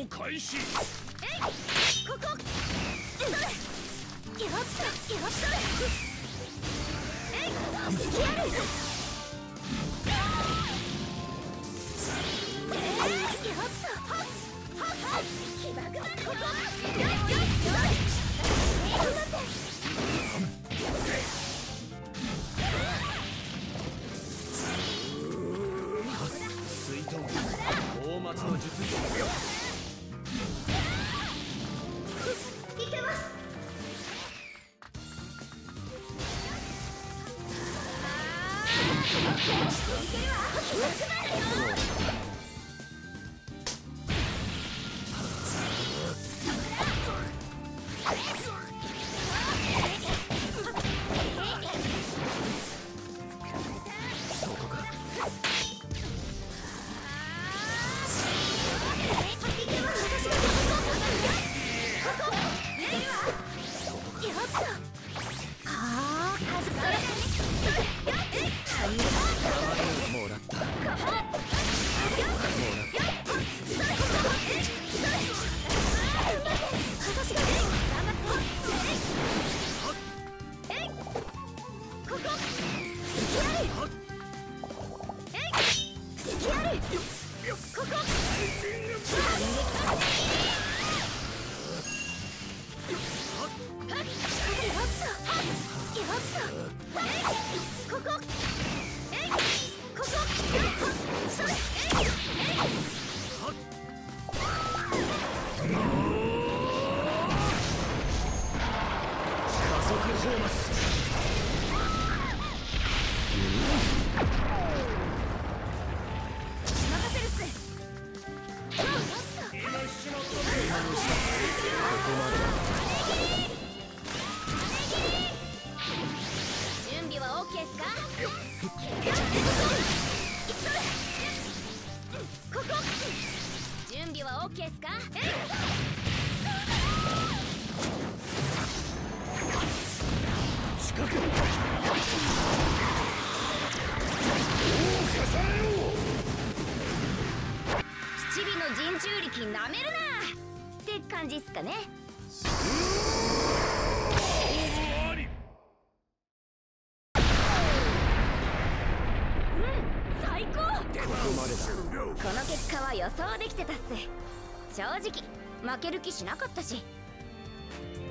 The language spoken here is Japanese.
開始。 ここ。それ。やったやった。隙ある。やった。起爆だ。ここ。 水遁大松の術師。 いけます。いけるわ。起爆だよ。準備は OK ですか？ここ。準備は OK ですか？ 近く。 七尾の人中力なめるなって感じっすかね。最高。この結果は予想できてたっす。正直負ける気しなかったし。